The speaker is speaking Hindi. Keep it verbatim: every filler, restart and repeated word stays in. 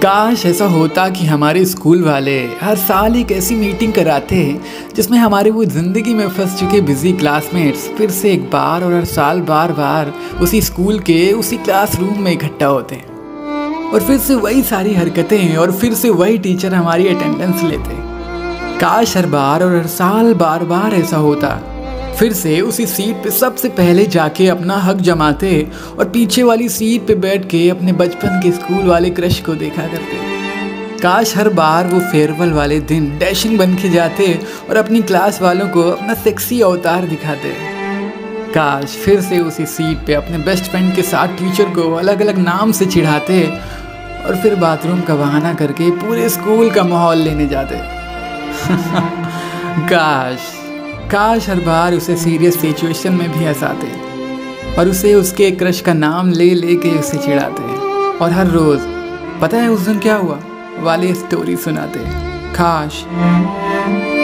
काश ऐसा होता कि हमारे स्कूल वाले हर साल एक ऐसी मीटिंग कराते जिसमें हमारे वो ज़िंदगी में फंस चुके बिजी क्लासमेट्स फिर से एक बार और हर साल बार बार उसी स्कूल के उसी क्लासरूम में इकट्ठा होते हैं और फिर से वही सारी हरकतें और फिर से वही टीचर हमारी अटेंडेंस लेते। काश हर बार और हर साल बार बार ऐसा होता, फिर से उसी सीट पे सबसे पहले जाके अपना हक जमाते और पीछे वाली सीट पे बैठ के अपने बचपन के स्कूल वाले क्रश को देखा करते। काश हर बार वो फेयरवेल वाले दिन डैशिंग बन के जाते और अपनी क्लास वालों को अपना सेक्सी अवतार दिखाते। काश फिर से उसी सीट पे अपने बेस्ट फ्रेंड के साथ टीचर को अलग अलग नाम से चिढ़ाते और फिर बाथरूम का बहाना करके पूरे स्कूल का माहौल लेने जाते। काश काश हर बार उसे सीरियस सिचुएशन में भी हंसाते और उसे उसके क्रश का नाम ले ले के उसे चिढ़ाते और हर रोज़ पता है उस दिन क्या हुआ वाली स्टोरी सुनाते। काश